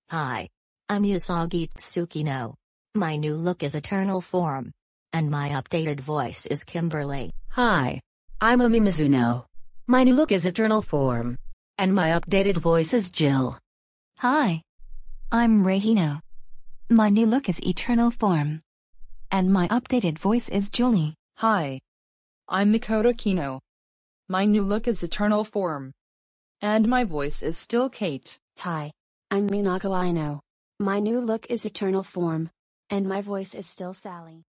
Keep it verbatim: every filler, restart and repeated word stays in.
Hi. I'm Usagi Tsukino. My new look is Eternal Form. And my updated voice is Kimberly. Hi. I'm Ami Mizuno. My new look is Eternal Form. And my updated voice is Jill. Hi. I'm Reihino. My new look is Eternal Form. And my updated voice is Julie. Hi. I'm Mikoto Kino. My new look is Eternal Form. And my voice is still Kate. Hi. I'm Minako Aino. My new look is Eternal Form. And my voice is still Sally.